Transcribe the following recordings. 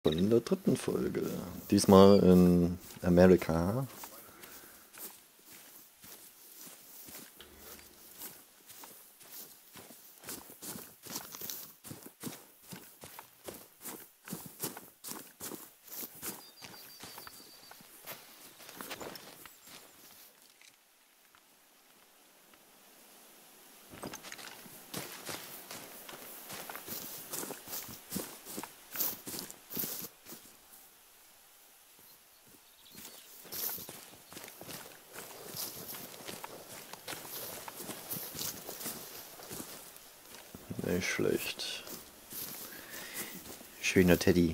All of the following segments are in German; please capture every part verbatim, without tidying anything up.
In der dritten Folge. Diesmal in Amerika. Nicht schlecht. Schöner Teddy.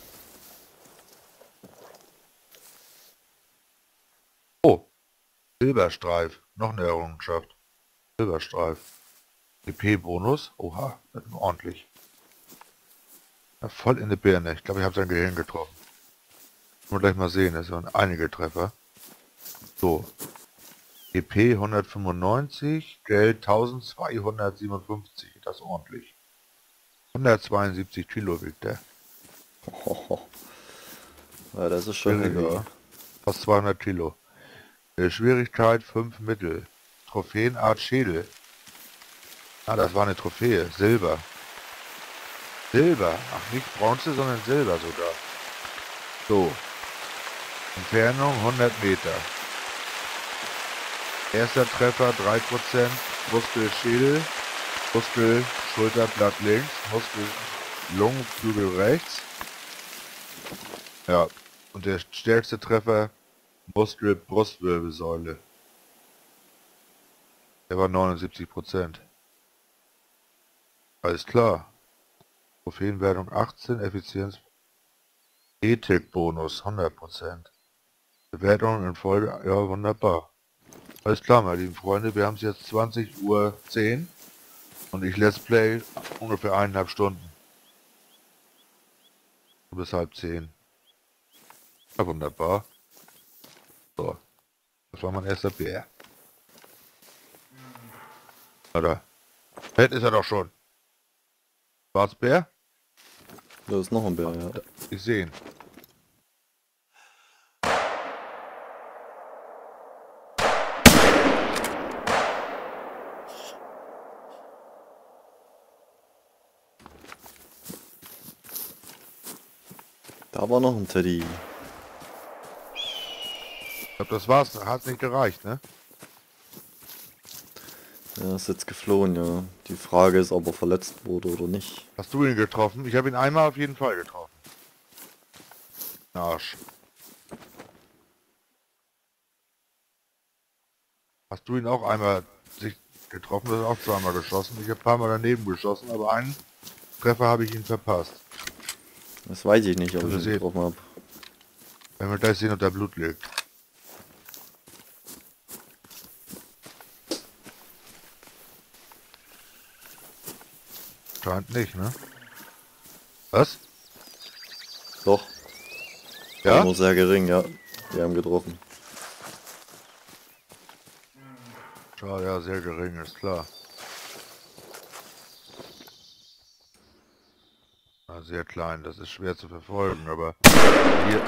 Oh, Silberstreif. Noch eine Errungenschaft. Silberstreif. E P-Bonus. Oha, das ist ordentlich. Ja, voll in die Birne. Ich glaube, ich habe sein Gehirn getroffen. Mal gleich mal sehen, das waren einige Treffer. So. E P hundertfünfundneunzig, Geld eintausendzweihundertsiebenundfünfzig. Das ist ordentlich. hundertzweiundsiebzig Kilo wiegt der. Hohoho. Ja, das ist schon heavy. Ja, fast zweihundert Kilo. Äh, Schwierigkeit fünf Mittel. Trophäenart Schädel. Ah, das war eine Trophäe. Silber. Silber. Ach, nicht Bronze, sondern Silber sogar. So. Entfernung hundert Meter. Erster Treffer drei Prozent. Muskel Schädel. Muskel Schulterblatt links. Muskel Lungenflügel rechts. Ja. Und der stärkste Treffer Muskel Brustwirbelsäule. Der war neunundsiebzig Prozent. Alles klar. Trophäenwertung achtzehn, Effizienz Ethik-Bonus hundert Prozent. Bewertung in Folge, ja wunderbar. Alles klar, meine lieben Freunde, wir haben es jetzt zwanzig Uhr zehn und ich Let's Play ungefähr eineinhalb Stunden. Bis halb zehn. Ja, wunderbar. So, das war mein erster Bär. Na da. Fett ist er doch schon. Schwarzbär? Da ist noch ein Bär, ja. Ich sehe ihn. Da war noch ein Teddy. Ich glaube, das war's. Hat nicht gereicht, ne? Er ist jetzt geflohen, ja. Die Frage ist, ob er verletzt wurde oder nicht. Hast du ihn getroffen? Ich habe ihn einmal auf jeden Fall getroffen. Arsch. Hast du ihn auch einmal sich getroffen? Du hast auch zweimal geschossen. Ich habe ein paar Mal daneben geschossen, aber einen Treffer habe ich ihn verpasst. Das weiß ich nicht, ob Also ich ihn seht. getroffen habe. Wenn wir gleich sehen, ob der Blut liegt. Scheint nicht, ne? Was? Doch. Ja? Nur sehr gering, ja. Wir haben getroffen. Schade, ja, sehr gering, ist klar. Na, sehr klein, das ist schwer zu verfolgen, aber hier...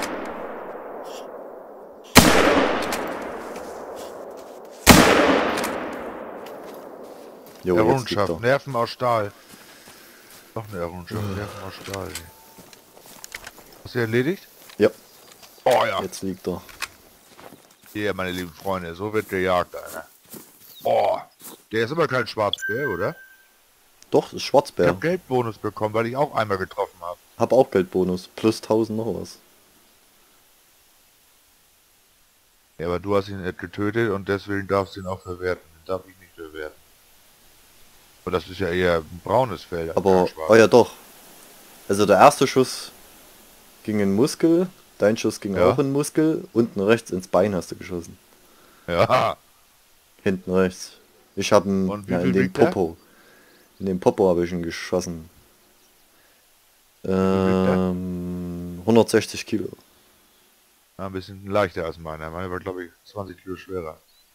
Jo, jetzt liegt Errungenschaft, er. Nerven aus Stahl. Noch eine Errungenschaft, Nerven aus Stahl. Ey. Hast du erledigt? Ja, Oh ja. jetzt liegt er. Hier, meine lieben Freunde, so wird gejagt, Alter. Oh, der ist aber kein Schwarzbär, oder? Doch, das ist Ich Schwarzbär. habe Geldbonus bekommen, weil ich auch einmal getroffen habe. Hab auch Geldbonus. Plus tausend noch was. Ja, aber du hast ihn nicht getötet und deswegen darfst du ihn auch verwerten. Den darf ich nicht verwerten. Und das ist ja eher ein braunes Fell. Aber, kein schwarzes. oh ja doch. Also der erste Schuss ging in den Muskel, dein Schuss ging Ja. auch in den Muskel, unten rechts ins Bein hast du geschossen. Ja, Hinten rechts. Ich habe ihn Und wie ja, viel in den wiegt der? Popo. In den Popo habe ich ihn geschossen. viel wiegt der? Ähm, hundertsechzig Kilo. Ja, ein bisschen leichter als meiner. Meine war, glaube ich, zwanzig Kilo schwerer.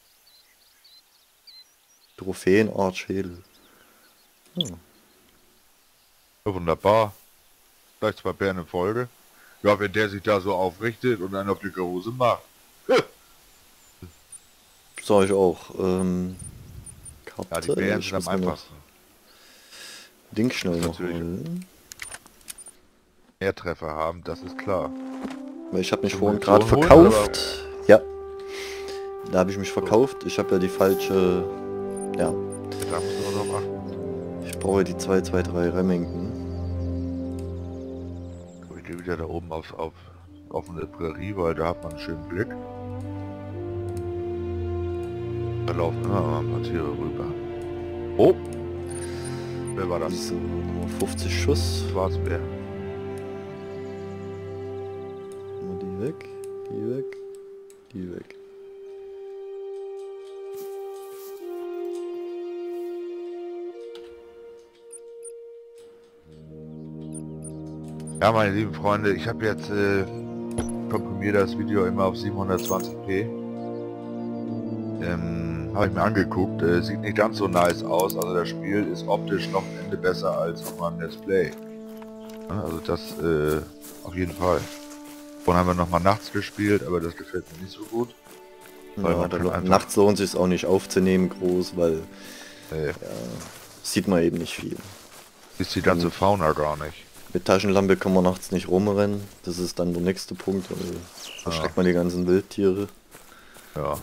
Trophäenart Schädel. Hm. Ja, wunderbar. Gleich zwei Bären in Folge. Ja, wenn der sich da so aufrichtet und einen auf dicke Hose macht. Sag ich auch. Ähm, Ja, die Karte, Bären ich sind am muss mir noch einfachsten. Ding Das schnell ist noch natürlich holen. mehr Treffer haben, das ist klar. Weil ich habe mich Zur vorhin gerade Munition holen, verkauft. Ja, da habe ich mich So. verkauft. Ich habe ja die falsche... Ja, Da musst du auch drauf achten. ich brauche die zwei zwei drei Remington. So, ich gehe wieder da oben auf, auf offene Prärie, weil da hat man einen schönen Blick. Da laufen immer mal ein paar Tiere rüber. Oh! Wer war das? So, Nummer fünfzig Schuss. Schwarzbär. Die weg, die weg, die weg. Ja, meine lieben Freunde, ich habe jetzt äh, komprimiere das Video immer auf siebenhundertzwanzig p. Ähm, habe ich mir angeguckt. Äh, sieht nicht ganz so nice aus. Also das Spiel ist optisch noch ein Ende besser als auf meinem Let's Play. Ja, also das äh, auf jeden Fall. Vorhin haben wir noch mal nachts gespielt, aber das gefällt mir nicht so gut. Weil Ja, man da kann lo- einfach, nachts lohnt sich auch nicht aufzunehmen groß, weil äh, sieht man eben nicht viel. ist die ganze Und Fauna gar nicht. mit Taschenlampe kann man nachts nicht rumrennen. Das ist dann der nächste Punkt, weil verschreckt man die ganzen Wildtiere. Ja.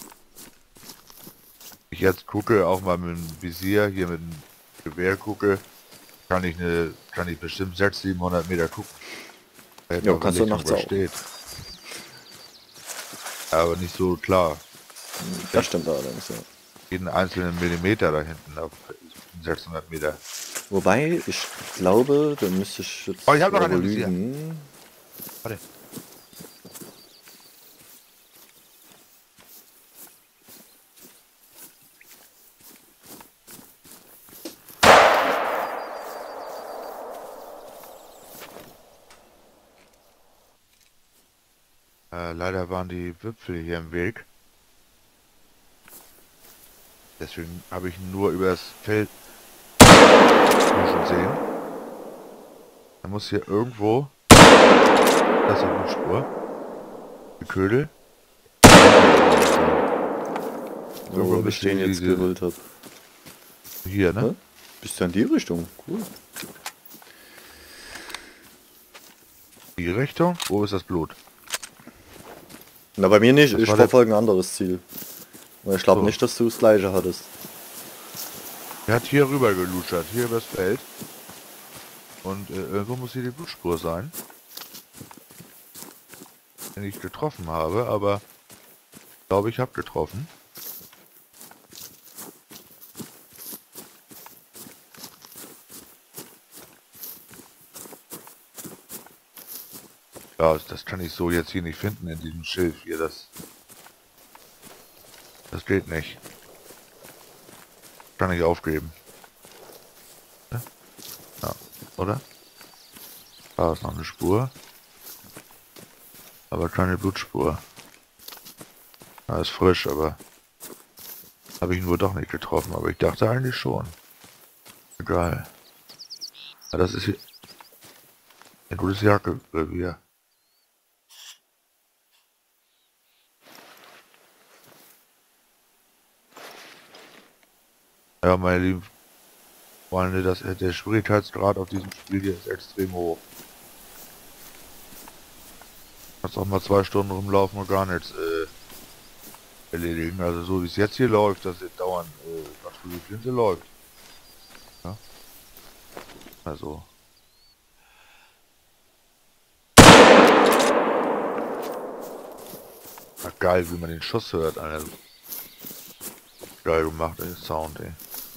Ich jetzt gucke, auch mal mit dem Visier, hier mit dem Gewehr gucke, kann ich eine, kann ich bestimmt sechshundert, siebenhundert Meter gucken. Ja, kannst du nachts auch. Steht. Aber nicht so klar. Das stimmt allerdings, ja. Jeden einzelnen Millimeter da hinten auf sechshundert Meter. Wobei, ich glaube, da müsste ich jetzt Oh, ich hab noch aber eine Visier. lügen. Warte. Äh, leider waren die Wipfel hier im Weg. Deswegen habe ich nur übers Feld schon sehen. Da muss hier irgendwo, das ist eine Spur, die Ködel. Wo ich den jetzt diese- geholt habe. Hier, ne? Hä? Bist du in die Richtung? Cool. Die Richtung? Wo ist das Blut? Na, bei mir nicht. Das Ich war der- verfolge ein anderes Ziel. Weil ich glaube So. nicht, dass du das gleiche hattest. Er hat hier rüber geluschert, hier übers Feld. Und äh, irgendwo muss hier die Blutspur sein. Den ich getroffen habe, aber ich glaube, ich habe getroffen. Ja, das kann ich so jetzt hier nicht finden in diesem Schilf hier. Das, das geht nicht. Kann ich aufgeben. Ja, ja, oder? Da ist noch eine Spur. Aber keine Blutspur. Da ist frisch, aber habe ich ihn wohl doch nicht getroffen. Aber ich dachte eigentlich schon. Egal. Ja, das ist hier ein gutes Jagdrevier. Ja, meine lieben Freunde, das, der Schwierigkeitsgrad auf diesem Spiel hier ist extrem hoch. Kannst auch mal zwei Stunden rumlaufen und gar nichts äh, erledigen. Also so wie es jetzt hier läuft, dass es dauernd äh, was für die Flinte läuft. Ja? Also. Na, geil, wie man den Schuss hört. Alter. Geil gemacht, ey, Sound, ey.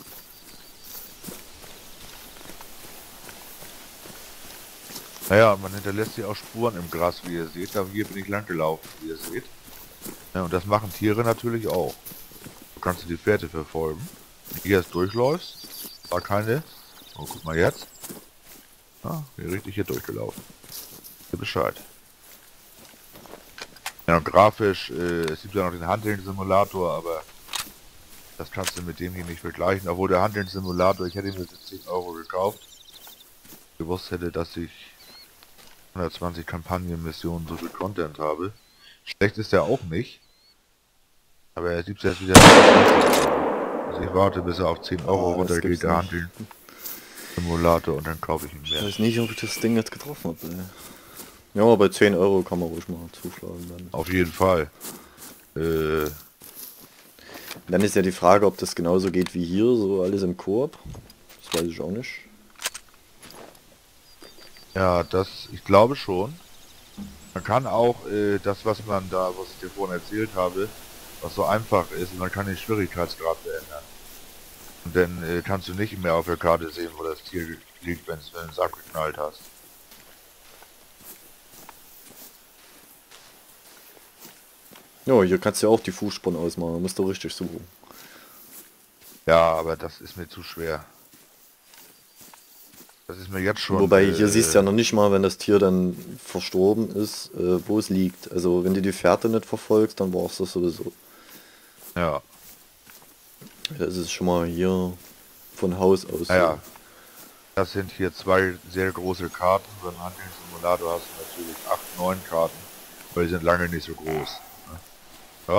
Naja, man hinterlässt hier auch Spuren im Gras, wie ihr seht. Da hier bin ich lang gelaufen, wie ihr seht. Ja, und das machen Tiere natürlich auch. Du kannst die Fährte verfolgen. Wenn du hier jetzt durchläufst, war keine. Oh, guck mal jetzt. Ja, hier richtig hier durchgelaufen. Hier Bescheid. Ja, und grafisch, äh, es gibt ja noch den Hunting-Simulator, aber das kannst du mit dem hier nicht vergleichen. Obwohl der Hunting-Simulator, ich hätte ihn für zehn Euro gekauft. Gewusst hätte, dass ich hundertzwanzig Kampagnenmissionen so viel Content habe. Schlecht ist der auch nicht. Aber er gibt jetzt wieder. Also ich warte, bis er auf zehn Euro Ah, das runtergeht, gibt's der nicht. Handel Simulator, und dann kaufe ich ihn Ich mehr. weiß nicht, ob ich das Ding jetzt getroffen habe. Ey. Ja, aber bei zehn Euro kann man ruhig mal zuschlagen. Dann. Auf jeden Fall. Äh, Dann ist ja die Frage, ob das genauso geht wie hier, so alles im Koop. Das weiß ich auch nicht. ja, das, ich glaube schon. Man kann auch äh, das, was man da, was ich dir vorhin erzählt habe, was so einfach ist, man kann den Schwierigkeitsgrad verändern. Und dann äh, kannst du nicht mehr auf der Karte sehen, wo das Tier liegt, wenn du den Sack geknallt hast. Ja, hier kannst du ja auch die Fußspuren ausmachen, da musst du richtig suchen. Ja, aber das ist mir zu schwer. Das ist mir jetzt schon... Wobei, äh, hier siehst du ja noch nicht mal, wenn das Tier dann verstorben ist, äh, wo es liegt. Also wenn du die Fährte nicht verfolgst, dann brauchst du das sowieso. Ja, Das ist schon mal hier von Haus aus. naja. Das sind hier zwei sehr große Karten. Beim Handelssimulator hast du natürlich acht, neun Karten, weil die sind lange nicht so groß. Ja.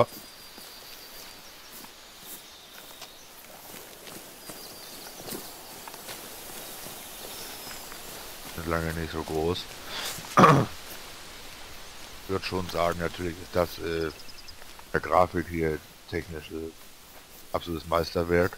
Sind lange nicht so groß. Ich würde schon sagen, natürlich ist das äh, der Grafik hier technisch äh, absolutes Meisterwerk.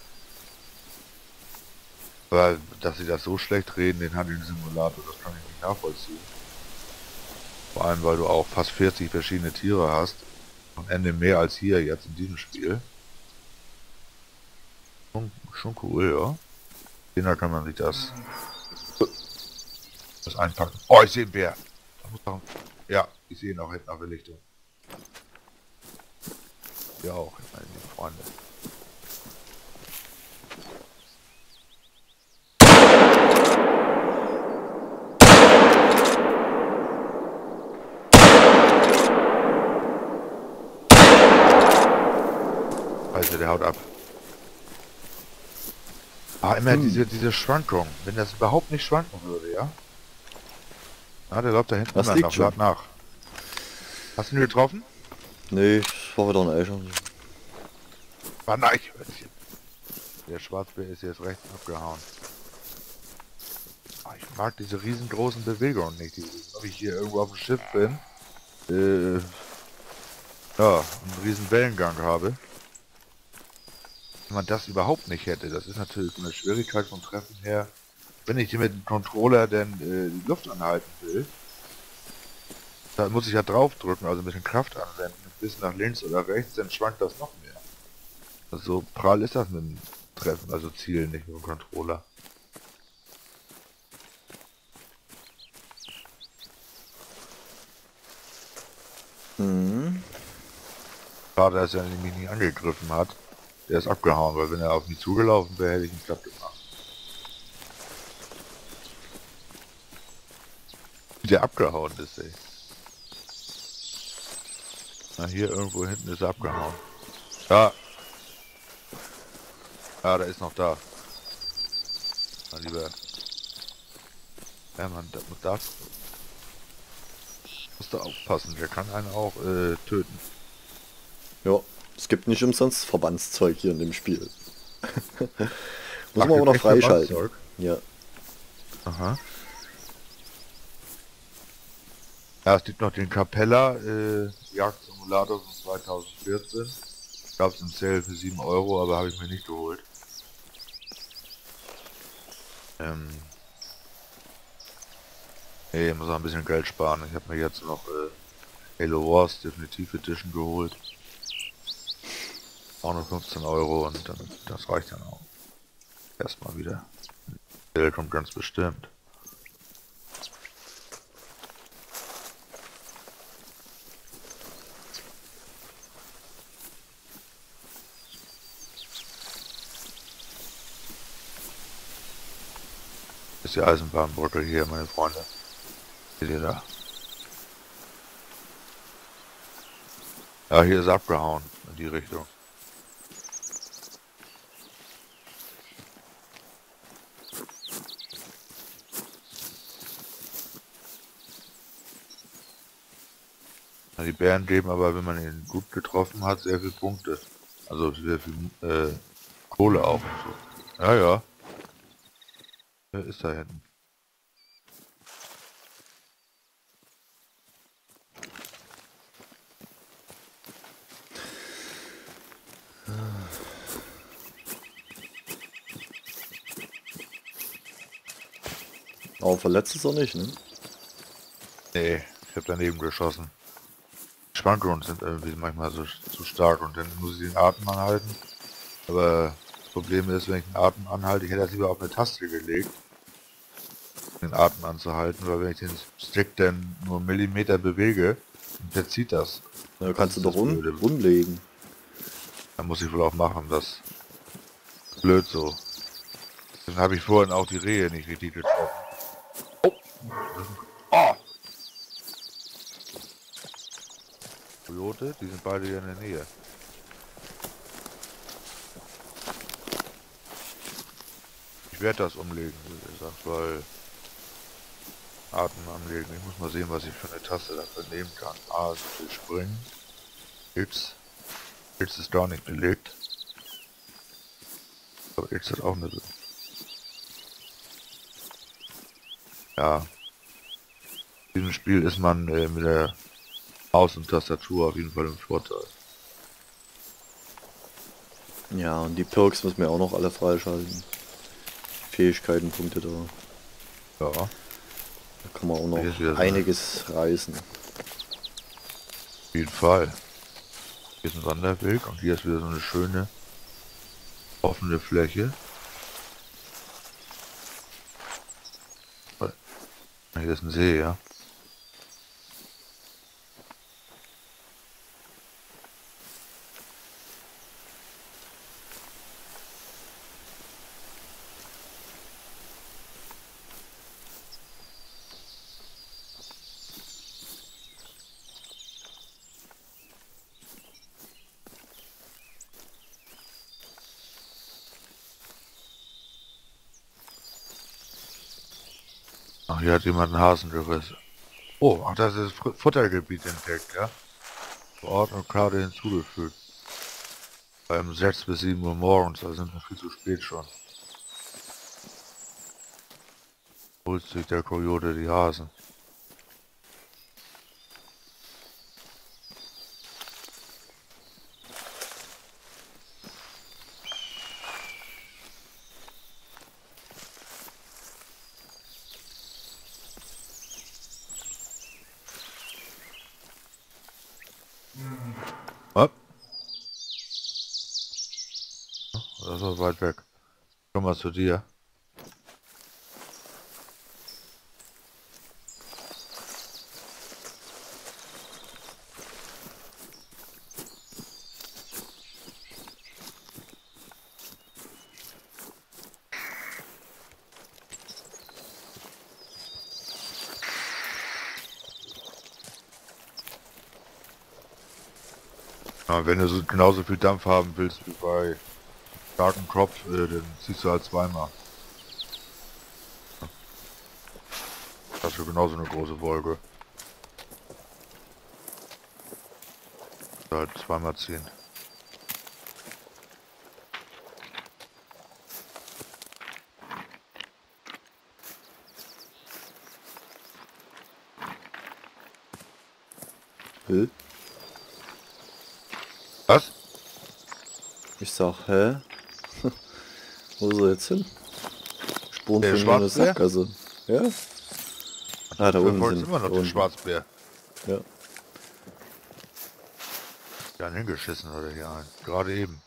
Aber dass sie das so schlecht reden, den Handelssimulator, das kann ich nicht nachvollziehen. Vor allem, weil du auch fast vierzig verschiedene Tiere hast. Am Ende mehr als hier jetzt in diesem Spiel. Schon, schon cool, ja. Da kann man sich das, das einpacken. Oh, ich sehe einen Bär. Das muss doch, ja, ich sehe ihn auch hinten auf der Lichtung. Ja auch, meine Freunde. Also der haut ab. Ah, immer Hm. diese, diese Schwankung. Wenn das überhaupt nicht schwanken würde, ja? Ah, der läuft da hinten Das immer liegt noch, schon. lad nach. Hast du ihn getroffen? Nee, das war wieder ein Eicher. War ein Eichhörnchen. Der Schwarzbär ist jetzt rechts abgehauen. Ah, ich mag diese riesengroßen Bewegungen nicht. Dieses, ob ich hier irgendwo auf dem Schiff bin, äh, ja, einen riesen Wellengang habe. Wenn man das überhaupt nicht hätte, das ist natürlich eine Schwierigkeit vom Treffen her. Wenn ich hier mit dem Controller denn äh, die Luft anhalten will, da muss ich ja drauf drücken, also ein bisschen Kraft anwenden, ein bisschen nach links oder rechts, dann schwankt das noch mehr. Also so prall ist das mit dem Treffen, also Zielen, nicht mit dem Controller. Mhm. Schade, dass er mich nicht angegriffen hat. Der ist abgehauen, weil wenn er auf mich zugelaufen wäre, hätte ich ihn platt gemacht. Wie der abgehauen ist, ey. Na, hier irgendwo hinten ist er abgehauen. Ja. Ja, der ist noch da. Mein lieber. Ja, man, da, man darf. Musst du aufpassen, der kann einen auch äh, töten. Ja, es gibt nicht umsonst Verbandszeug hier in dem Spiel. Muss Ach, man aber noch echt freischalten. Verbandszeug? Ja. Aha. Ja, es gibt noch den Capella äh, Jagdsimulator von zweitausendvierzehn. Gab es im Sale für sieben Euro, aber habe ich mir nicht geholt. Ähm. Nee, ich muss auch ein bisschen Geld sparen. Ich habe mir jetzt noch äh, Halo Wars Definitive Edition geholt. Auch nur fünfzehn Euro und dann, das reicht dann auch. Erstmal wieder. Geld kommt ganz bestimmt. Das ist die Eisenbahnbrücke hier, meine Freunde. Seht ihr da? Ja, hier ist abgehauen in die Richtung. Ja, die Bären geben aber, wenn man ihn gut getroffen hat, sehr viele Punkte. Also sehr viel äh, Kohle auch und so. Ja, ja. Wer ist da hinten? Aber verletzt ist er nicht, ne? Nee, ich habe daneben geschossen. Die Schwankungen sind irgendwie manchmal so zu stark und dann muss ich den Atem anhalten. Aber das Problem ist, wenn ich den Atem anhalte, ich hätte das lieber auf eine Taste gelegt, den Atem anzuhalten, weil wenn ich den Stick dann nur einen Millimeter bewege, dann verzieht das. Da Das kannst du ist doch das um, Blöde. umlegen. Da muss ich wohl auch machen, das ist blöd so. Dann habe ich vorhin auch die Rehe nicht richtig getroffen. Oh! Oh! Coyote, die sind beide hier in der Nähe. Ich werde das umlegen, wie gesagt, weil Atem anlegen. Ich muss mal sehen, was ich für eine Taste dafür nehmen kann. A ist natürlich springen. X. X ist gar nicht belegt. Aber X hat auch eine. Ja. In diesem Spiel ist man äh, mit der Maus und Tastatur auf jeden Fall im Vorteil. Ja, und die Perks müssen wir auch noch alle freischalten. Fähigkeitenpunkte da. Ja. Da kann man auch Hier ist wieder noch so eine, einiges reißen. auf jeden Fall. Hier ist ein Wanderweg und hier ist wieder so eine schöne offene Fläche. Hier ist ein See, ja. Ach, hier hat jemand einen Hasen gerissen. Oh, ach, das ist Fu- Futtergebiet entdeckt, ja. Vor Ort und Karte hinzugefügt. Beim sechs bis sieben Uhr morgens, da sind wir viel zu spät schon. Holt sich der Coyote die Hasen. Hopp, das war weit weg. Komm mal zu dir. Ja, wenn du so genauso viel Dampf haben willst wie bei starkem Kropf, äh, dann ziehst du halt zweimal. Hast du genauso eine große Wolke. Halt zweimal ziehen. Will? Was? Ich sag, hä? Wo ist er jetzt hin? Spuren Der von mir eine Schwarzbär? Sackgasse. Ja? Ah, da Du unten verfolgst sind. immer Da noch den unten. Schwarzbär. Ja. Ja, hingeschissen oder hier ein. Gerade eben.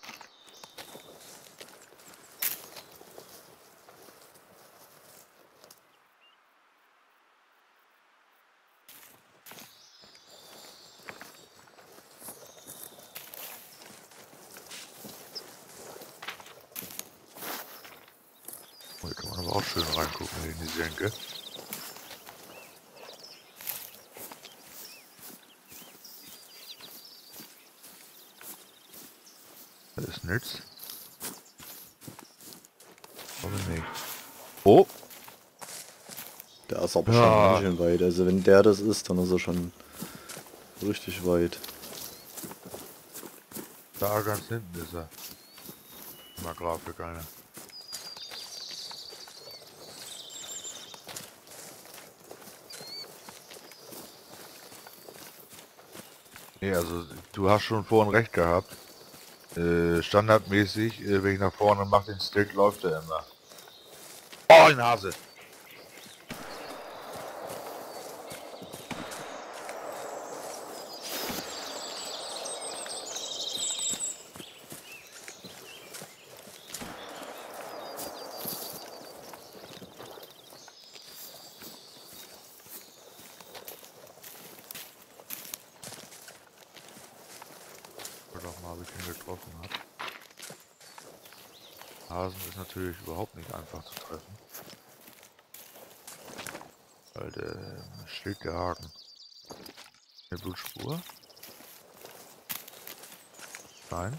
Oh, hier kann man aber auch schön reingucken in die Senke. Da ist nichts. Warum nicht? Oh! Der ist aber Ja. schon ganz schön weit. Also wenn der das ist, dann ist er schon richtig weit. Da ganz hinten ist er. Mal Grafik eine. Nee, also du hast schon vorhin recht gehabt. Äh, standardmäßig, äh, wenn ich nach vorne mache, den Stick, läuft er immer. Oh, die Nase! Doch mal, ob ich ihn getroffen habe. Hasen ist natürlich überhaupt nicht einfach zu treffen. Weil der schlägt der Haken. Eine Blutspur? Nein.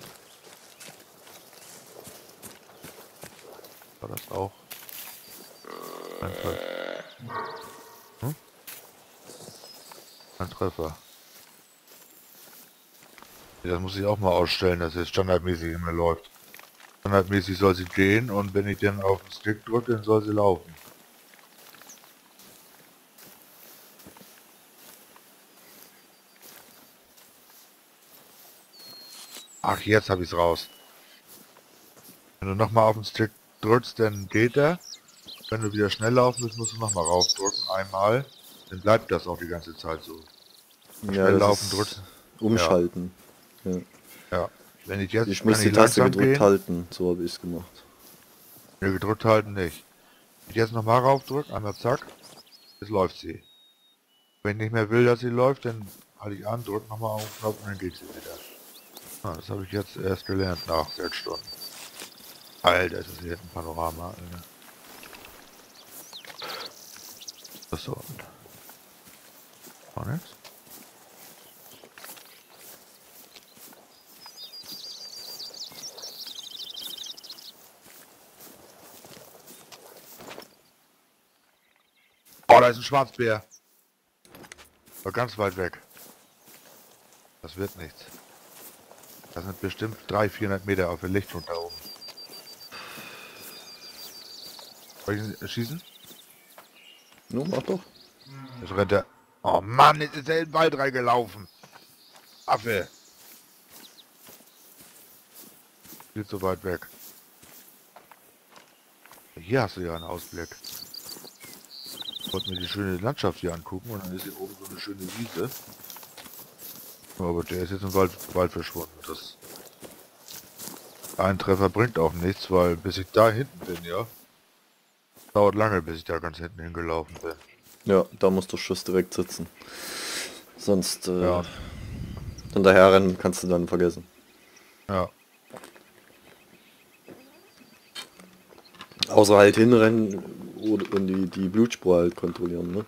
War das auch ein Treffer? Hm? Ein Treffer. Das muss ich auch mal ausstellen, dass es standardmäßig immer läuft. Standardmäßig soll sie gehen und wenn ich dann auf den Stick drücke, dann soll sie laufen. Ach, jetzt habe ich es raus. Wenn du nochmal auf den Stick drückst, dann geht er. Wenn du wieder schnell laufen willst, musst du nochmal raufdrücken. Einmal. Dann bleibt das auch die ganze Zeit so. Ja, Schnell das laufen ist drückst. Ja, umschalten. Ja. ja. Wenn ich jetzt, Ich muss kann die ich Taste langsam gedrückt gehen. halten, so habe ich es gemacht. Ne, gedrückt halten nicht. Wenn ich jetzt nochmal raufdrücke, einmal zack, jetzt läuft sie. Wenn ich nicht mehr will, dass sie läuft, dann halte ich an, drücke nochmal auf den Knopf und dann geht sie wieder. Ah, das habe ich jetzt erst gelernt nach sechs Stunden. Alter, ist das hier ein Panorama, Alter. Das so. War nix? Oh, da ist ein Schwarzbär. War ganz weit weg. Das wird nichts. Das sind bestimmt dreihundert, vierhundert Meter auf der Lichtung da oben. Soll ich ihn schießen? No, mach doch. Jetzt rennt er. Oh Mann, jetzt ist er in den Wald reingelaufen. Affe. Viel zu weit weg. Hier hast du ja einen Ausblick. Ich wollte mir die schöne Landschaft hier angucken und dann ist hier oben so eine schöne Wiese. Aber der ist jetzt im Wald, Wald verschwunden. Das ein Treffer bringt auch nichts, weil bis ich da hinten bin, ja, dauert lange, bis ich da ganz hinten hingelaufen bin. Ja, da muss der Schuss direkt sitzen. Sonst äh, Ja, und, hinterher rennen kannst du dann vergessen. ja. Außer halt hinrennen und die, die Blutspur halt kontrollieren, ne?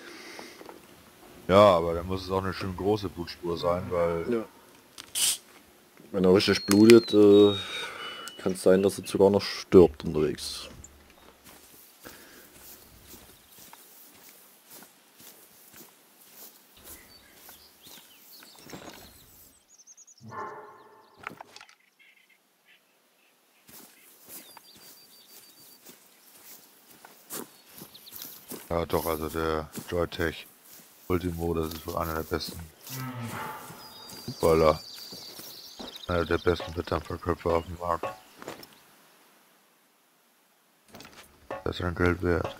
Ja, aber dann muss es auch eine schön große Blutspur sein, weil Ja. Wenn er richtig blutet, äh, kann es sein, dass er sogar noch stirbt unterwegs. ja doch, also der Joytech Ultimo, das ist wohl einer der besten Fußballer. Einer der besten Wettkampfverköpfe auf dem Markt. Das ist ein Geld wert.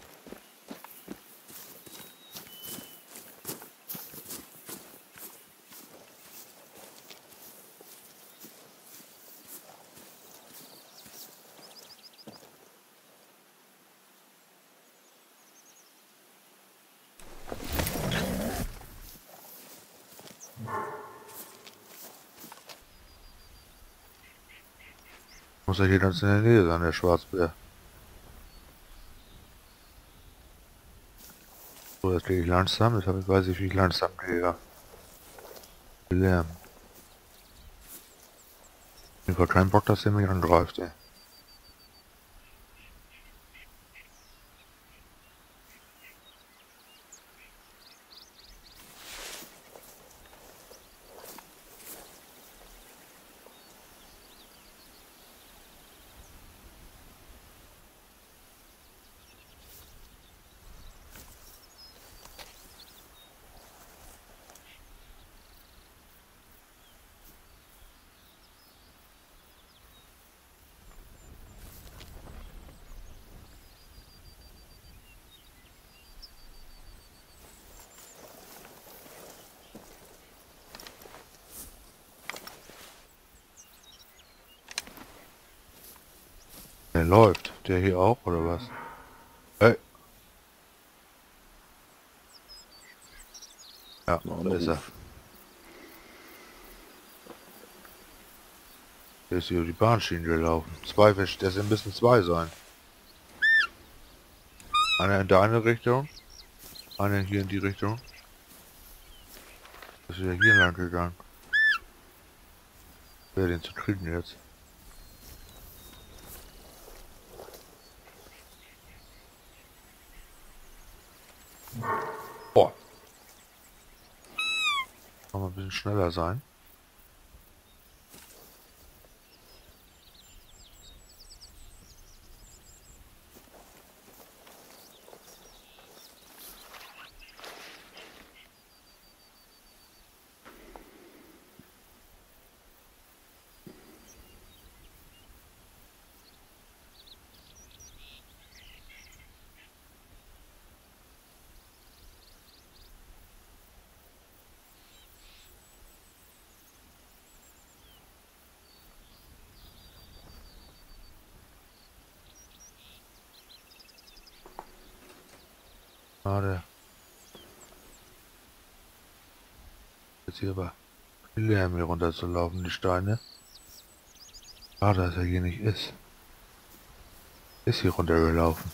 Muss ja hier ganz in der Nähe sein, der Schwarzbär. So, jetzt gehe ich langsam, jetzt habe ich, weiß ich, wie ich langsam gehe. Lärm. Ich habe keinen Bock, dass er mich angreift, ey. der läuft? Der hier auch, oder was? Hey. Ja, Mal da ist er. Ruf. Der ist hier über die Bahnschienen gelaufen. Zwei, der sind müssen zwei sein. Einer in deine Richtung, einer hier in die Richtung. Das ist ja hier lang gegangen. Wer den zu kriegen jetzt? Boah. Kann man ein bisschen schneller sein. Schade. Jetzt hier aber viel Lärm hier runter zu laufen, die Steine. Schade, dass er hier nicht ist. Ist hier runtergelaufen.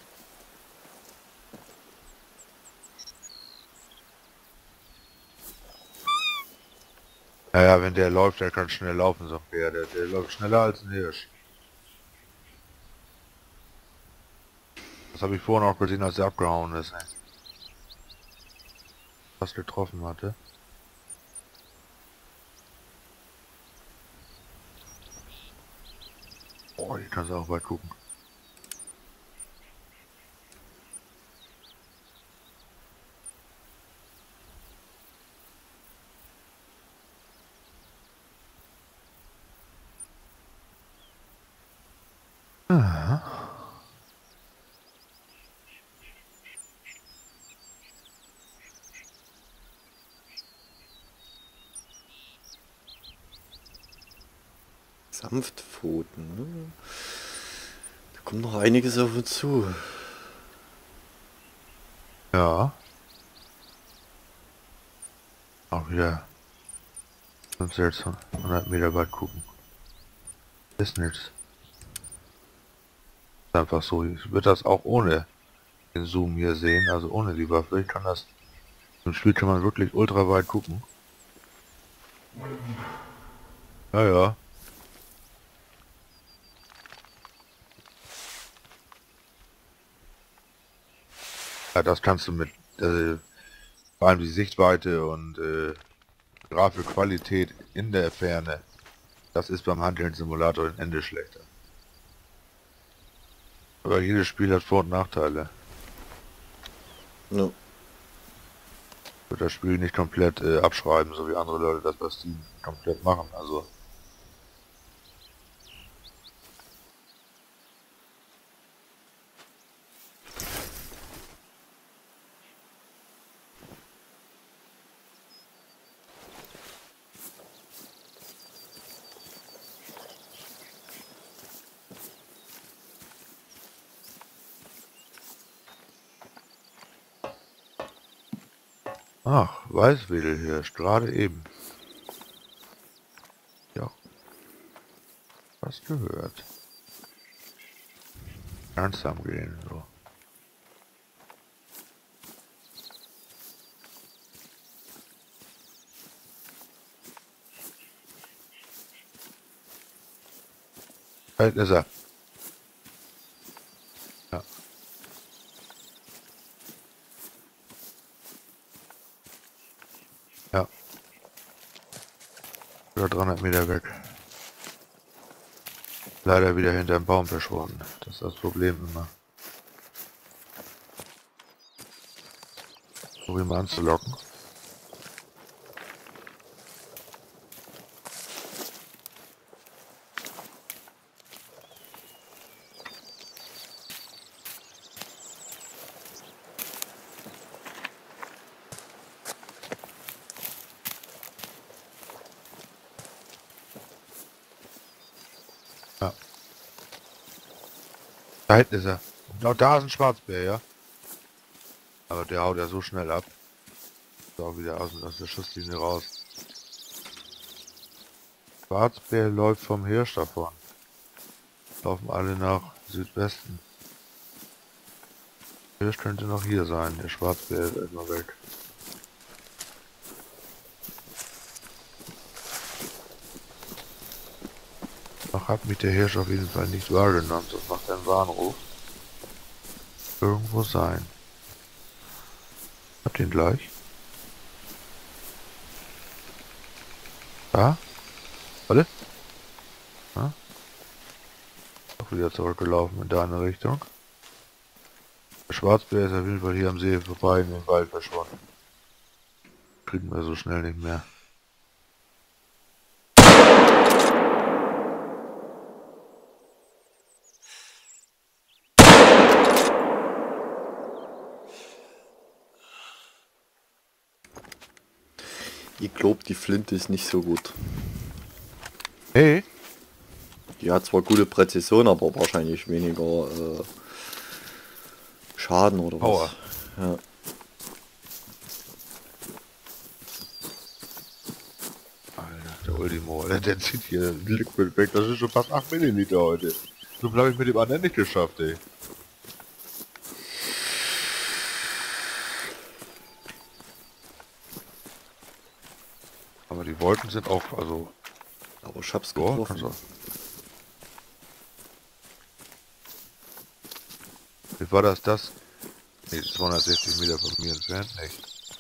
Naja, wenn der läuft, der kann schnell laufen, so ein Bär. Der, der läuft schneller als ein Hirsch. Das habe ich vorhin auch gesehen, als er abgehauen ist. Ey. Was getroffen hatte. Oh, hier kannst du auch weit gucken. Aha. Sanftpfoten, ne? Da kommt noch einiges auf uns zu. Ja. Auch wieder fünfhundert, sechshundert Meter weit gucken. Ist nichts. Ist einfach so. Ich würde das auch ohne den Zoom hier sehen, also ohne die Waffe. Ich kann das. Im Spiel kann man wirklich ultra weit gucken. Ja, ja. Ja, das kannst du mit, äh, vor allem die Sichtweite und äh, Grafikqualität in der Ferne. Das ist beim Handheld-Simulator ein Ende schlechter. Aber jedes Spiel hat Vor- und Nachteile. Ja. Ich würde das Spiel nicht komplett äh, abschreiben, so wie andere Leute das bei Steam komplett machen. Also ach, Weißwedelhirsch, gerade eben. Ja, was gehört. Langsam gehen, so. Halt ist er. Ja. Ja. Oder dreihundert Meter weg. Leider wieder hinter dem Baum verschwunden. Das ist das Problem immer. Probieren wir anzulocken. Ja. Da hinten ist er. Genau da ist ein Schwarzbär, ja. Aber der haut ja so schnell ab. Ist auch wieder aus, aus der Schusslinie raus. Schwarzbär läuft vom Hirsch davon. Laufen alle nach Südwesten. Der Hirsch könnte noch hier sein. Der Schwarzbär ist erstmal weg. Noch hat mich der Hirsch auf jeden Fall nicht wahrgenommen, sonst macht er einen Warnruf. Irgendwo sein. Hab den gleich. Da? Warte. Ja. Auch wieder zurückgelaufen in deine Richtung. Der Schwarzbär ist auf jeden Fall hier am See vorbei in den Wald verschwunden. Kriegen wir so schnell nicht mehr. Ich glaube, die Flinte ist nicht so gut. Hey? Die hat zwar gute Präzision, aber wahrscheinlich weniger äh, Schaden oder was. Power. Ja. Alter, der Ultimo, der, der zieht hier Liquid weg. Das ist schon fast acht Milliliter heute. So viel habe ich mit dem anderen nicht geschafft, ey. Aber die Wolken sind auch, also... Aber ich hab's Boah, getroffen. kannst du... Wie war das, das? Ne, zweihundertsechzig Meter von mir entfernt, nicht.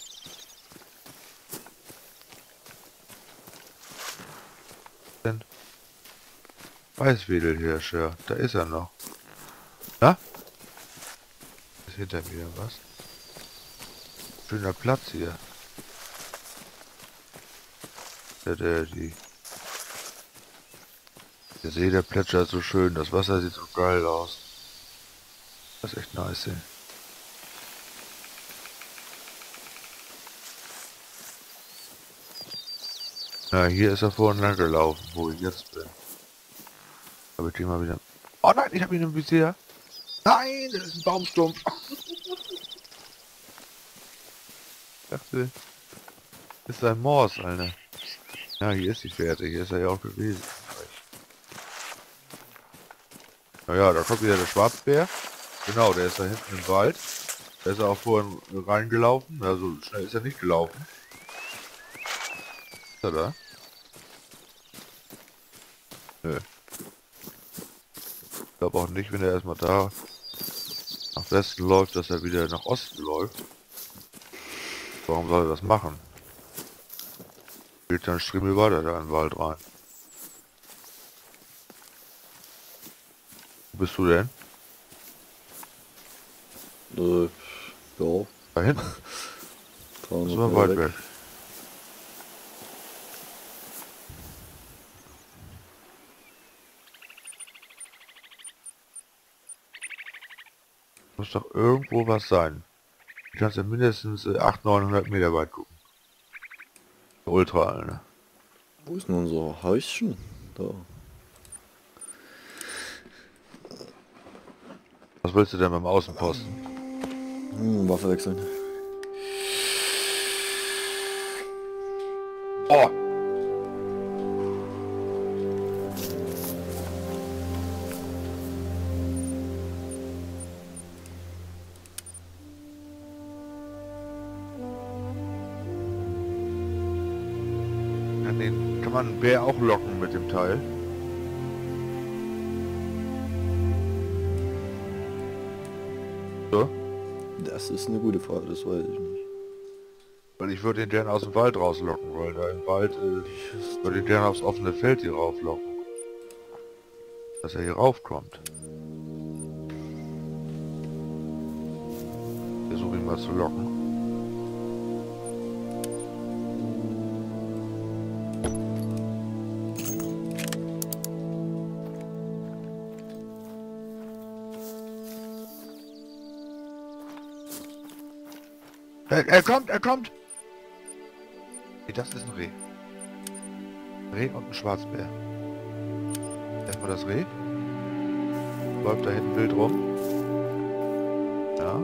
Denn... Weißwedelhirsch, ja, da ist er noch. Na? Ist hinter mir was? Schöner Platz hier. Der, der, die... Der See, der plätschert so schön, das Wasser sieht so geil aus. Das ist echt nice, ey. Na, hier ist er vorhin lang gelaufen, wo ich jetzt bin. Habe ich den mal wieder... Oh nein, ich habe ihn im Visier. Nein, das ist ein Baumstumpf. Ich dachte, das ist ein Moors, Alter. Ja, hier ist die Fährte, hier ist er ja auch gewesen. Naja, da kommt wieder der Schwarzbär. Genau, der ist da hinten im Wald. Da ist er auch vorhin reingelaufen. Also schnell ist er nicht gelaufen. Ist er da? Nö. Ich glaube auch nicht, wenn er erstmal da nach Westen läuft, dass er wieder nach Osten läuft. Warum soll er das machen? Geht dann Strimmel weiter da in den Wald rein. Wo bist du denn? Äh, ja. Da hinten? Das ist aber weit weg. weg. Muss doch irgendwo was sein. Du kannst ja mindestens äh, achthundert, neunhundert Meter weit gucken. Ultra, ne? Wo ist denn unser Häuschen? Da. Was willst du denn beim Außenposten? Hm, Waffe wechseln. Oh! Kann den, kann man einen Bär auch locken mit dem Teil? So? Das ist eine gute Frage, das weiß ich nicht. Weil ich würde den gerne aus dem Wald rauslocken, weil da im Wald äh, würde ich gerne aufs offene Feld hier rauflocken. Dass er hier raufkommt. Versuche ihn mal zu locken. Er, er kommt, er kommt! Nee, das ist ein Reh. Reh und ein Schwarzbär. Erstmal das Reh. Läuft da hinten wild rum. Ja.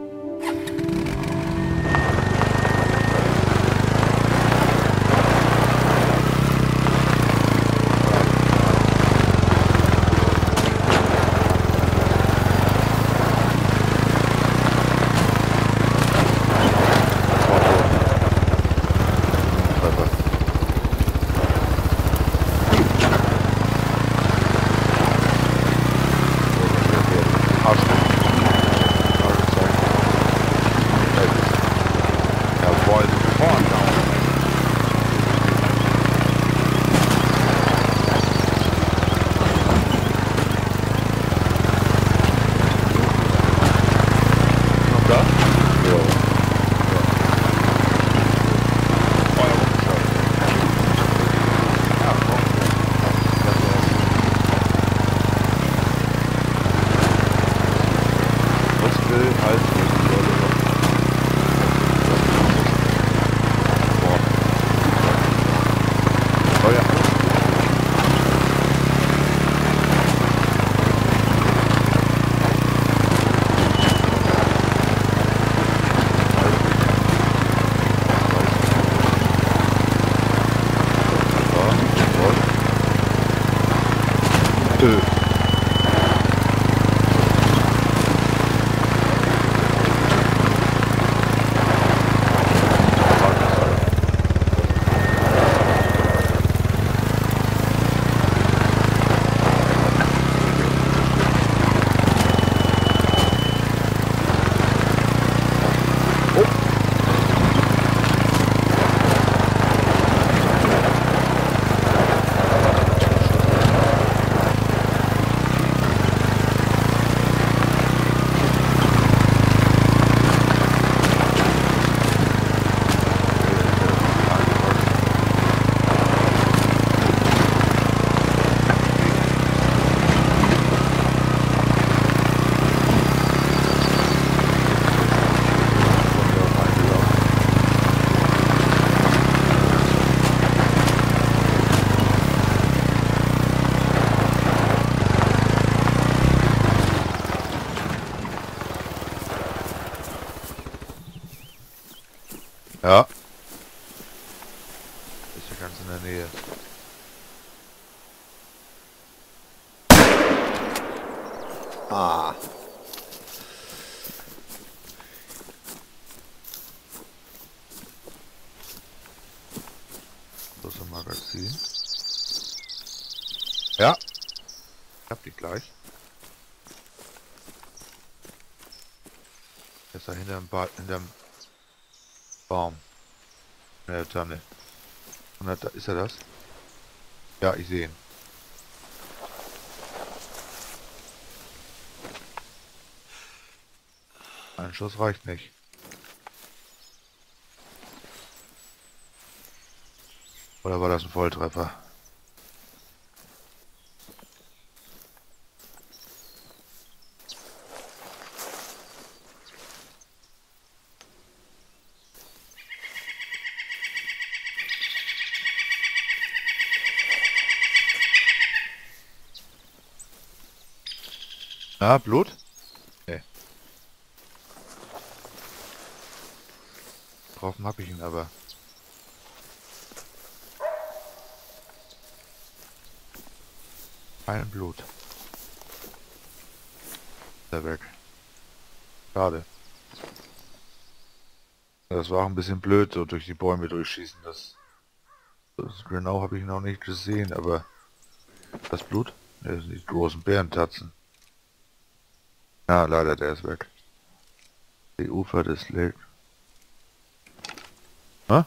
Ja. Ist ja ganz in der Nähe. Ah. Das ist ein Magazin. Ja. Ich hab die gleich. Ist da hinterm Bad, hinterm Baum. In der Tanne. Und da ist er das? Ja, ich sehe ihn. Ein Schuss reicht nicht. Oder war das ein Volltreffer? Ah, Blut? Nee. Getroffen habe ich ihn aber. Kein Blut. Der weg. Schade. Das war auch ein bisschen blöd, so durch die Bäume durchschießen. Das, das genau habe ich noch nicht gesehen, aber das Blut? Ne, das sind die großen Bärentatzen. Ja, leider, der ist weg. Die Ufer des Lake. Hä?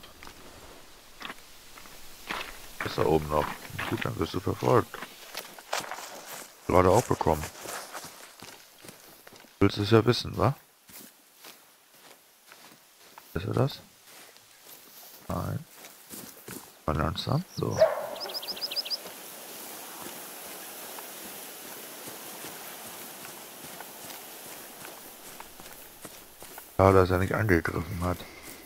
Ist da oben noch. Gut, dann wirst du verfolgt. Gerade auch bekommen. Willst du es ja wissen, wa? Ist er das? Nein. Mal langsam. So. Ja, dass er nicht angegriffen hat.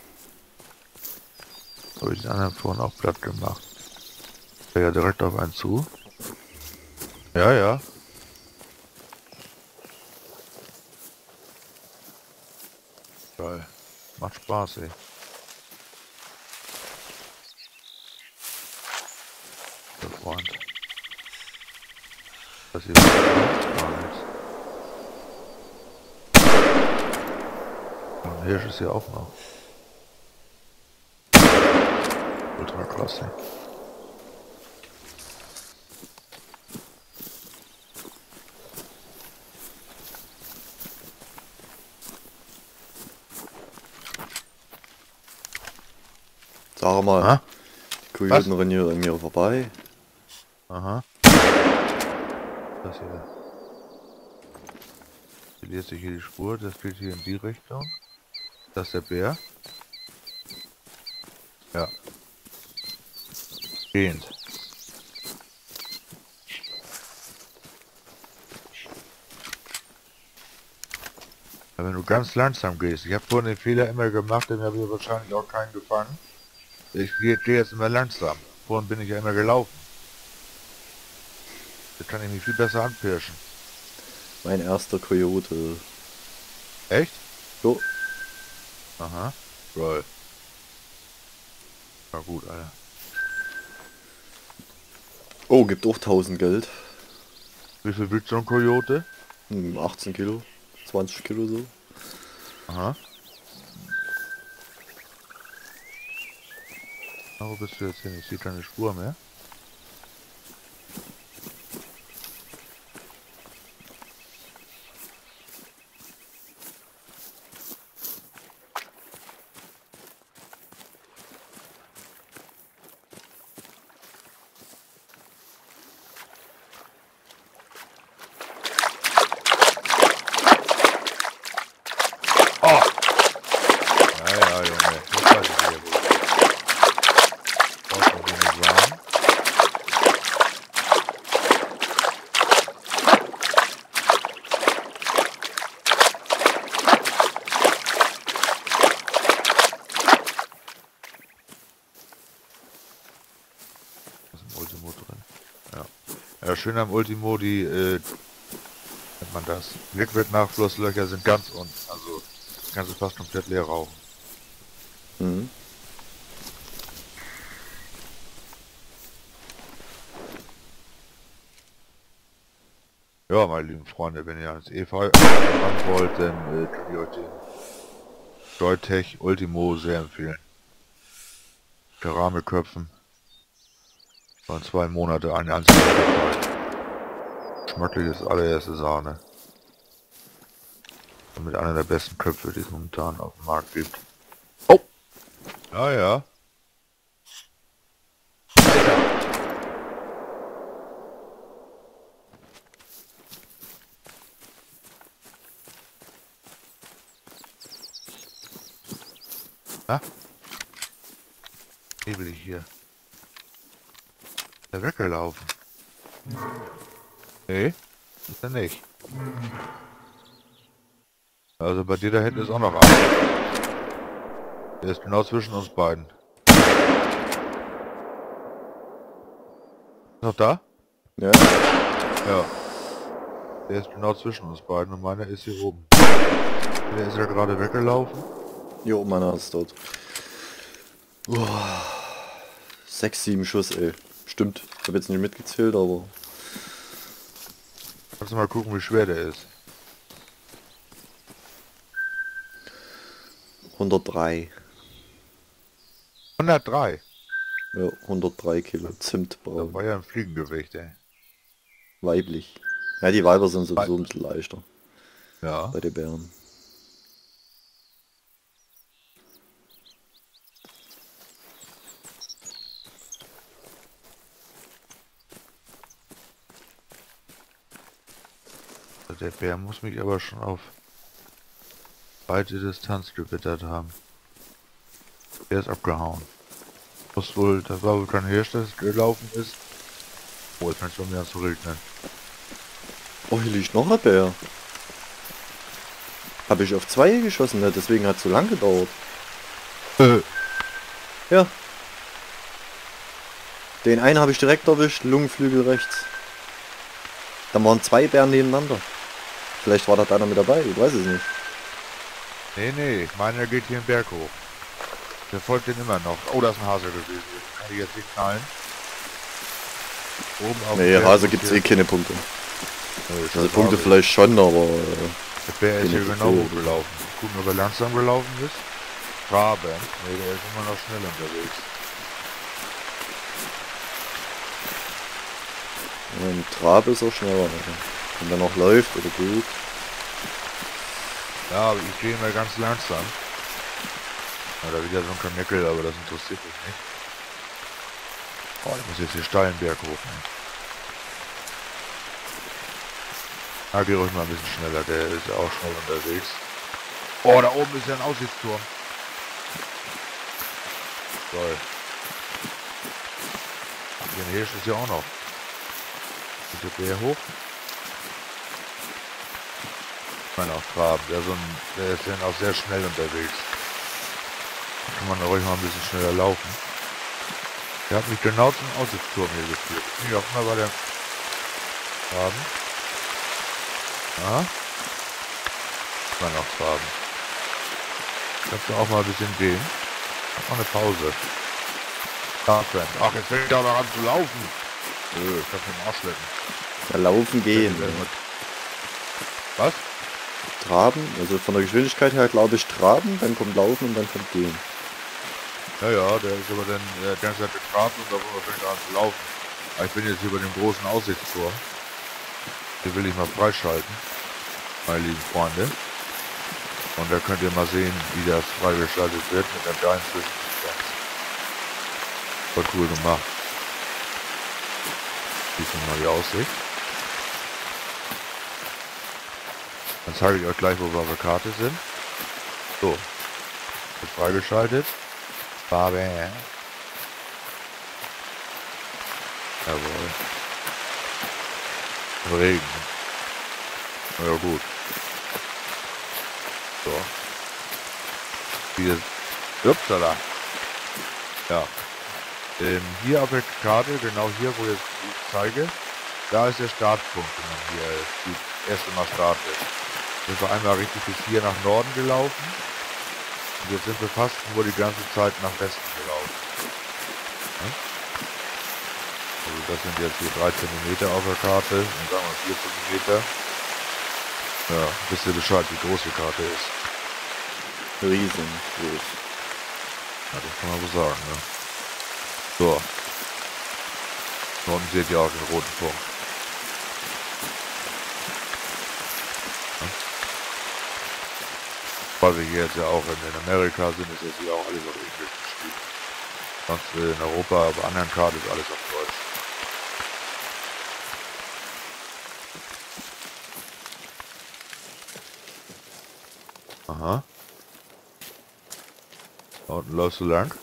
Habe ich den anderen vorhin auch platt gemacht. Der ja direkt auf einen zu. Ja, ja. Geil. Macht Spaß, ey. Der Freund. Das hier gar nichts. Und Hirsch ist hier auch noch. Ultra klasse. Sag mal, Ha? die Kojoten rennen hier an mir vorbei. Aha. Das hier. Verliert sich hier die Spur, das geht hier in die Richtung. Das ist der Bär. Ja. Gehend. Aber wenn du ganz langsam gehst, ich habe vorhin den Fehler immer gemacht, den habe ich wahrscheinlich auch keinen gefangen. Ich gehe geh jetzt immer langsam. Vorhin bin ich ja immer gelaufen. Da kann ich mich viel besser anpirschen. Mein erster Kojote. Echt? Jo. Aha. Geil. Na gut, Alter. Oh, gibt auch tausend Geld. Wie viel wiegt so ein Kojote? Hm, achtzehn Kilo. zwanzig Kilo so. Aha. Na, wo bist du jetzt hin? Ich sehe keine Spur mehr. Oh! Ja, ja, Junge. Das weiß ich wieder gut. Brauchst du wenig warm. Da ist ein Ultimo drin. Ja. Ja, schön am Ultimo, die, äh, nennt man das? Liquid-Nachflusslöcher sind ganz unten. Also, kannst du fast komplett leer rauchen. Mhm. Ja, meine lieben Freunde, wenn ihr ans E V ran wollt, dann äh, kann ich euch den Joytech Ultimo sehr empfehlen. Keramikköpfen. Waren zwei Monate ein einziger Köpfe. Schmacklich ist allererste Sahne. Und mit einer der besten Köpfe, die es momentan auf dem Markt gibt. Oh! Ja, ja. Ha? Nebelig hier. Der weggelaufen. Nee, ist er nicht. Also bei dir da hinten ist auch noch einer. Der ist genau zwischen uns beiden. Ist noch da? Ja. Ja. Der ist genau zwischen uns beiden und meiner ist hier oben. Der ist ja gerade weggelaufen. Jo, meiner ist dort. Oh, sechs, sieben Schuss, ey. Stimmt. Ich habe jetzt nicht mitgezählt, aber... Kannst du mal gucken, wie schwer der ist. hundertdrei. hundertdrei. Ja, hundertdrei Kilo. Das Zimtbraun. war ja ein Fliegengewicht, ey. Weiblich. Ja, die Weiber sind sowieso ein bisschen leichter. Ja. Bei den Bären. Der Bär muss mich aber schon auf weite Distanz gewittert haben. Der ist abgehauen. Muss wohl, das war wohl kein Hirsch, das gelaufen ist. Oh, jetzt fängt es schon wieder an zu regnen. Oh, hier liegt noch ein Bär. Habe ich auf zwei geschossen, ne? Deswegen hat es so lang gedauert. Ja. Den einen habe ich direkt erwischt, Lungenflügel rechts. Dann waren zwei Bären nebeneinander. Vielleicht war da einer mit dabei, ich weiß es nicht. Nee, nee, meiner geht hier den Berg hoch. Der folgt den immer noch. Oh, das ist ein Hase gewesen. Kann ich jetzt nicht knallen. Oben auf Nee, dem Hase Berg gibt's hier- eh keine Punkte. Nee, Also scheiß Punkte Hase. vielleicht schon, aber äh, Der Bär ist hier keine genau Punkte. hochgelaufen. Gucken, ob er langsam gelaufen ist. Raben. Nee, der ist immer noch schnell unterwegs. ja, ein Trab ist auch schneller. Wenn der noch läuft oder geht. Ja, aber ich gehe immer ganz langsam. Ja, da wieder so ein Kanickel, aber das interessiert mich nicht. Oh, ich muss jetzt hier steilen Berg hoch. Ne? Na, geh ruhig mal ein bisschen schneller, der ist ja auch schnell unterwegs. Oh, da oben ist ja ein Aussichtsturm. Toll. Ach, hier ein Hirsch ist ja auch noch. Ist der Bär hoch? Ich meine auch Traben, der, so ein, der ist dann auch sehr schnell unterwegs. Da kann man da ruhig mal ein bisschen schneller laufen. Der hat mich genau zum Aussichtsturm hier geführt. Wie auch immer war der Traben. Ja. Ich meine auch Traben. Kannst du auch mal ein bisschen gehen. Mach mal eine Pause. Ja, ach, jetzt fängt er noch an zu laufen. Nö, ich kann den Arsch lecken. Ja, laufen gehen. Ja. Ja. Was? Traben, also von der Geschwindigkeit her glaube ich Traben, dann kommt Laufen und dann kommt Gehen. Ja, ja, der ist aber dann äh, die ganze Zeit getrabt und da fängt er an zu laufen. Aber ich bin jetzt hier bei dem großen Aussichtsturm. Den will ich mal freischalten, meine lieben Freunde. Und da könnt ihr mal sehen, wie das freigeschaltet wird mit der geilen Zwischensequenz. Voll cool gemacht. Hier ist mal die Aussicht. Dann zeige ich euch gleich, wo wir auf der Karte sind. So. Wird freigeschaltet. Farbe. Jawohl. Regen. Na ja, gut. So. Hier. Upsala. Ja. Ähm, hier auf der Karte, genau hier, wo ich jetzt zeige, da ist der Startpunkt, wenn man hier das erste Mal startet. Sind wir einmal richtig bis hier nach Norden gelaufen. Und jetzt sind wir fast nur die ganze Zeit nach Westen gelaufen. Ja? Also das sind jetzt hier drei Zentimeter auf der Karte und sagen wir vier Zentimeter. Ja, wisst ihr Bescheid, wie groß die Karte ist. Riesengroß. Ja, das kann man so sagen, ne? So. Unten seht ihr auch den roten Punkt. Ja. Weil wir hier jetzt ja auch in, in Amerika sind, ist jetzt hier auch alles auf Englisch geschrieben. Sonst äh, in Europa, auf anderen Karten ist alles auf Deutsch. Aha. Da unten läufst du lang.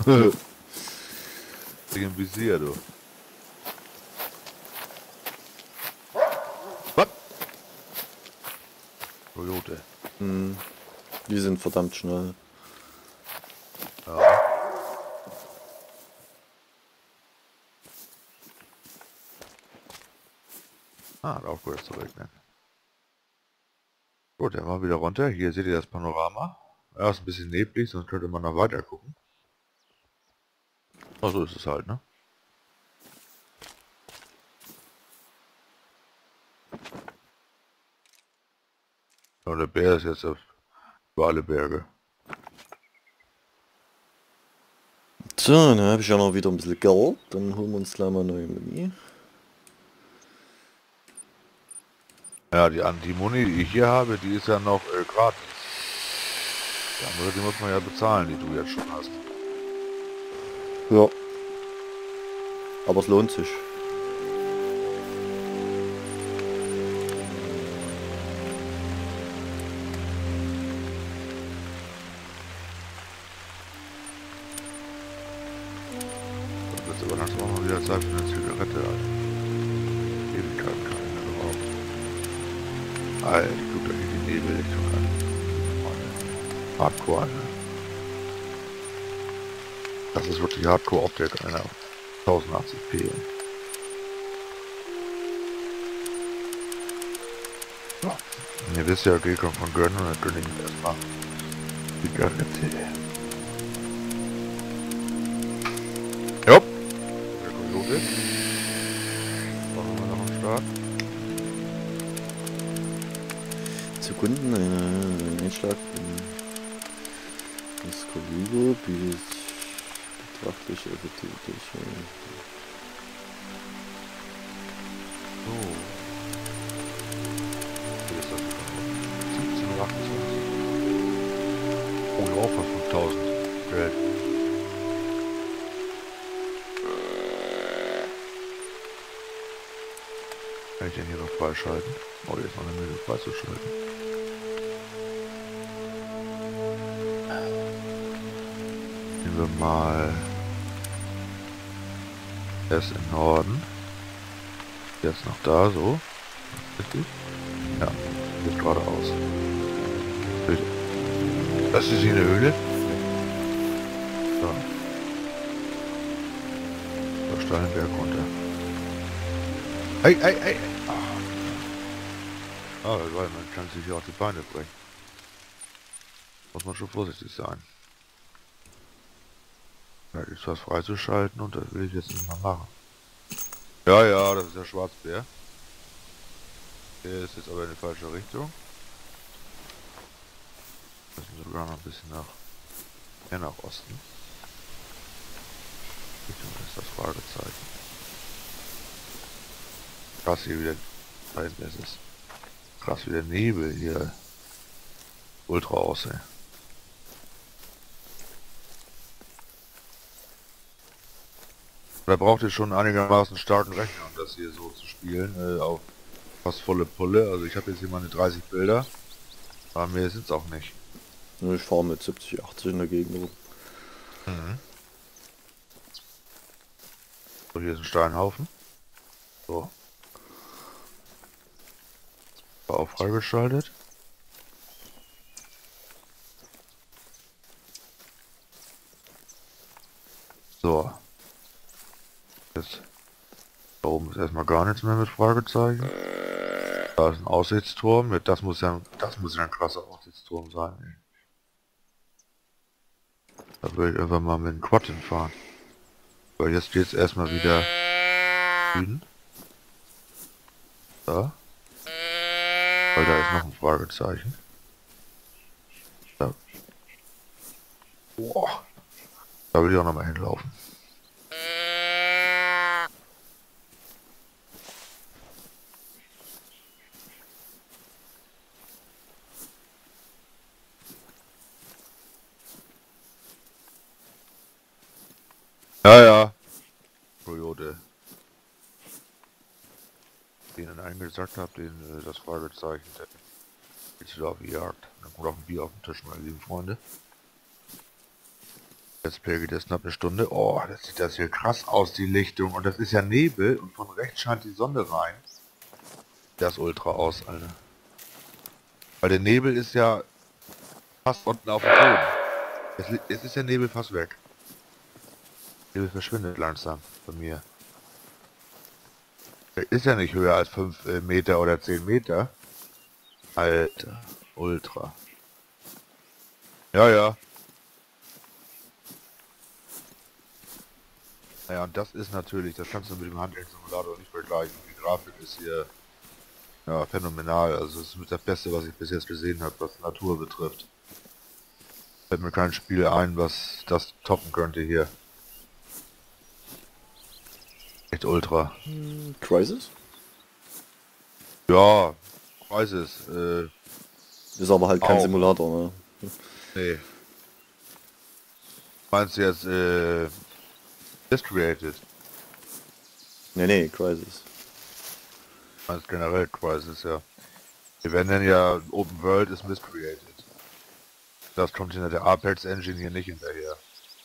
Im Visier, du. Was? Toyota. Hm. Die sind verdammt schnell. Ja. Ah, hat auch gut zu regnen. Gut, dann mal wieder runter. Hier seht ihr das Panorama. Ja, ist ein bisschen neblig, sonst könnte man noch weiter gucken. Aber so ist es halt, ne? Und der Bär ist jetzt auf über alle Berge. So, dann habe ich ja noch wieder ein bisschen Geld. Dann holen wir uns gleich mal neue Muni. Ja, die, die Muni, die ich hier habe, die ist ja noch äh, gratis. Die andere, die muss man ja bezahlen, die du jetzt schon hast. Ja. Aber es lohnt sich. Das wird aber langsam auch mal wieder Zeit für eine Zigarette, Alter. Ewigkeit keine geraucht. Alter, ich guck doch hier die Nebellichtung an. Hardcore, ne? Das ist wirklich Hardcore-Optik einer tausendachtzig p. Ja. Und ihr wisst ja, okay, kommt von Gönnen und dann gönne ich mir erstmal Zigarette. Jupp. Der Kojote. Machen wir noch am Start. Sekunden, ein Einschlag in das Kaliber bietet betrachtliche Effektivität. So. Hier ist das siebzehn oder achtundzwanzig. Oh, ja, fast fünftausend. Geld. Kann ich den hier noch freischalten? Oh, hier ist noch eine Mühle freizuschalten. Nehmen wir mal erst im Norden. Jetzt noch da, so. Richtig? Ja, geht geradeaus. Das ist hier eine Höhle. So. So, steilen Berg runter. Ei, ei, ei! Ah, weil man kann sich ja auch die Beine brechen. Muss man schon vorsichtig sein. Da ist was freizuschalten und das will ich jetzt nicht mal machen. Ja, ja, das ist der Schwarzbär. Der ist jetzt aber in die falsche Richtung. Müssen sogar noch ein bisschen nach, mehr nach Osten. Richtung ist das Fragezeichen. Krass hier wieder. Da hinten ist es. Krass wie der Nebel hier. Ultra aussehen. Da braucht ihr schon einigermaßen starken Rechner, um das hier so zu spielen. Äh, auf fast volle Pulle. Also ich habe jetzt hier meine dreißig Bilder. Aber mehr sind es auch nicht. Ich fahre mit siebzig, achtzig in der Gegend rum. Mhm. So, hier ist ein Steinhaufen. So. War auch freigeschaltet. So. Jetzt. Da oben ist erstmal gar nichts mehr mit Fragezeichen. Da ist ein Aussichtsturm. Das muss ja, das muss ja ein krasser Aussichtsturm sein. Da will ich einfach mal mit dem Quad hinfahren. Weil jetzt geht es erstmal wieder Süden. Da. Weil da ist noch ein Fragezeichen. Da. Boah. Da will ich auch nochmal hinlaufen. Ja, ja. Coyote. Den ich eingesackt habe, den äh, das Fragezeichen. Jetzt wieder auf die Jagd. Dann kommt auch ein Bier auf den Tisch, meine lieben Freunde. Let's Play geht jetzt knapp eine Stunde. Oh, das sieht das hier krass aus, die Lichtung. Und das ist ja Nebel und von rechts scheint die Sonne rein. Das Ultra aus, Alter. Weil der Nebel ist ja fast unten auf dem Boden. Jetzt, jetzt ist der Nebel fast weg. Der Nebel verschwindet langsam bei mir. Der ist ja nicht höher als fünf äh, Meter oder zehn Meter. Alter, Ultra. Ja, ja. Naja, und das ist natürlich, das kannst du mit dem Handheld-Simulator nicht vergleichen. Die Grafik ist hier ja phänomenal. Also es ist mit das Beste, was ich bis jetzt gesehen habe, was Natur betrifft. Fällt mir kein Spiel ein, was das toppen könnte hier. Echt Ultra. Hm, Crisis? Ja, Crisis. Äh, Ist aber halt kein auch. Simulator, ne? Nee. Meinst du jetzt, äh, Miscreated? Nee, nee, Crisis. Meinst generell Crisis, ja. Wir werden dann ja, Open World ist Miscreated. Das kommt hinter der Apex Engine hier nicht hinterher.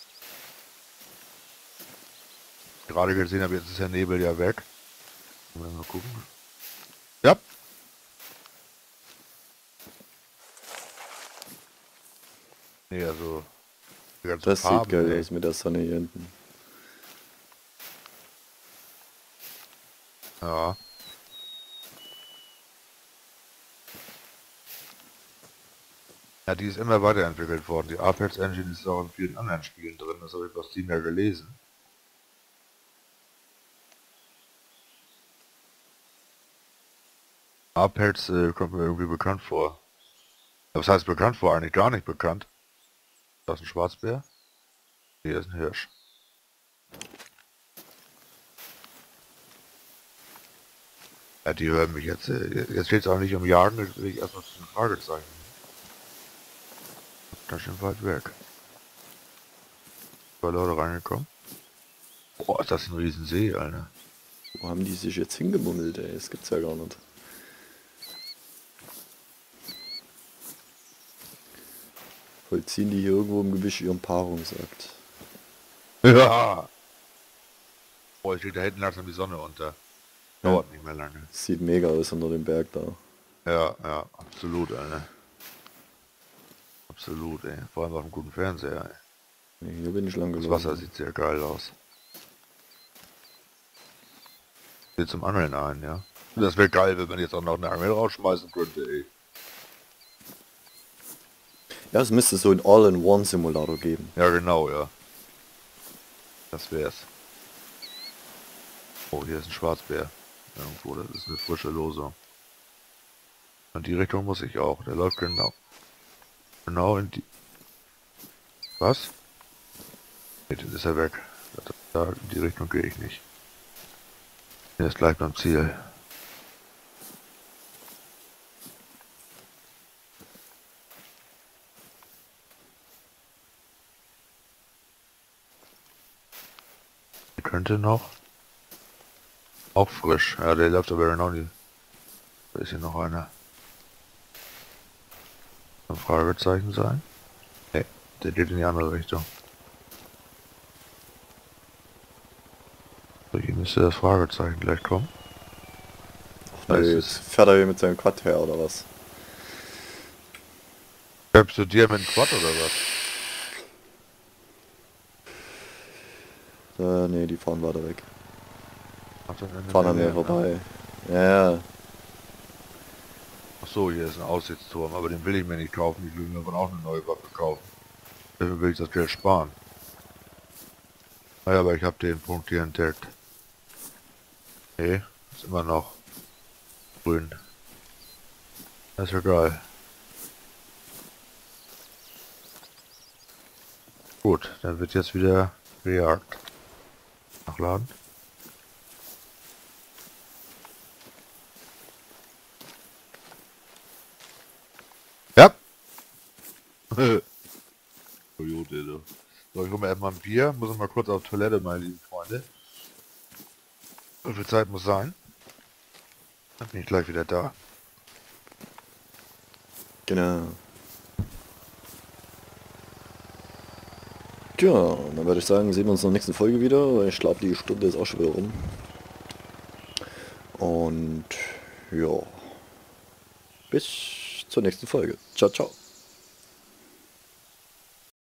Gerade gesehen habe, jetzt ist der Nebel ja weg. Mal gucken. Ja. Nee, also die ganzen Das Farben, sieht geil ey. aus mit der Sonne hier hinten. Ja. Ja, die ist immer weiterentwickelt worden. Die Apex Engine ist auch in vielen anderen Spielen drin, das habe ich bei Steam ja gelesen. Apex äh, kommt mir irgendwie bekannt vor. Was heißt bekannt vor? Eigentlich gar nicht bekannt. Da ist ein Schwarzbär. Hier ist ein Hirsch. Ja, die hören mich jetzt. Äh, jetzt geht es auch nicht um Jagen, jetzt will ich erstmal zu den Fragezeichen. Ganz schön weit weg. Zwei Leute reingekommen. Boah, ist das ein Riesensee, Alter. Wo haben die sich jetzt hingemummelt, ey? Das gibt's ja gar nicht. Vollziehen die hier irgendwo im Gebüsch ihren Paarungsakt. Ja! Boah, ich krieg da hinten langsam die Sonne unter. Dauert Ja. nicht mehr lange. Sieht mega aus unter dem Berg da. Ja, ja, absolut, Alter. Absolut, ey. Vor allem auf einem guten Fernseher, ey. Nee, hier bin ich lang Das gelaufen. Wasser sieht sehr geil aus. Geht zum Angeln ein, ja. Das wäre geil, wenn man jetzt auch noch eine Angel rausschmeißen könnte, ey. Ja, es müsste so ein All-in-One-Simulator geben. Ja, genau, ja. Das wär's. Oh, hier ist ein Schwarzbär. Irgendwo, das ist eine frische Losung. In die Richtung muss ich auch. Der läuft genau. Genau in die... Was? Jetzt ist er weg. Da, in die Richtung gehe ich nicht. Er ist gleich beim Ziel. Der könnte noch. Auch frisch. Ja, der läuft aber genau nicht. Da ist hier noch einer. Ein Fragezeichen sein? Ne, der geht in die andere Richtung. So, hier müsste das Fragezeichen gleich kommen. Da Nö, ist jetzt es. fährt er hier mit seinem Quad her, oder was? Schreibst du dir mit dem Quad oder was? Äh, nee, die fahren weiter weg. Ach, dann in Fahren an der mir Nähe, vorbei. Ja, ja. Ach so, hier ist ein Aussichtsturm, aber den will ich mir nicht kaufen. Ich will mir davon auch eine neue Waffe kaufen. Dafür will ich das Geld sparen. Naja, aber ich habe den Punkt hier entdeckt. Nee, ist immer noch grün. Das ist ja geil. Gut, dann wird jetzt wieder gejagt. Nachladen. Ja. Toyota, du. So, ich hole mir erstmal ein Bier. Muss mal kurz auf Toilette, meine lieben Freunde. Wie viel Zeit muss sein? Dann bin ich gleich wieder da. Genau. Tja, dann würde ich sagen, sehen wir uns in der nächsten Folge wieder, weil ich glaube, die Stunde ist auch schon wieder rum. Und ja, bis zur nächsten Folge. Ciao, ciao.